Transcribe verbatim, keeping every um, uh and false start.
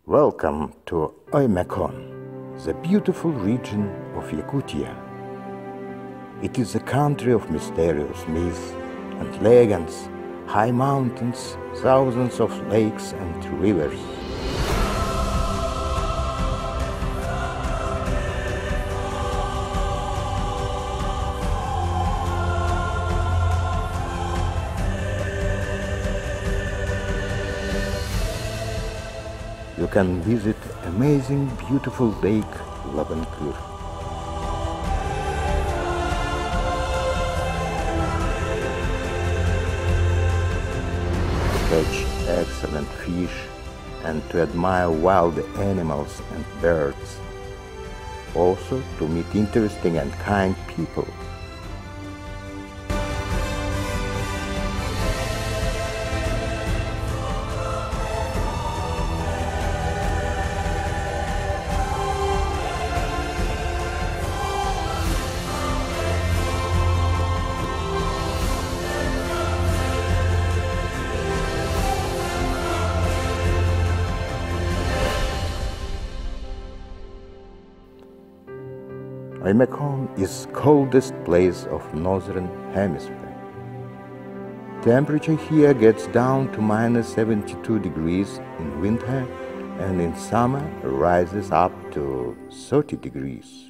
Welcome to Oymякон, the beautiful region of Yakutia. It is a country of mysterious myths and legends, high mountains, thousands of lakes and rivers. You can visit amazing, beautiful lake Labынkır. To catch excellent fish and to admire wild animals and birds. Also to meet interesting and kind people. Оймякон is coldest place of northern hemisphere. Temperature here gets down to minus seventy-two degrees in winter and in summer rises up to thirty degrees.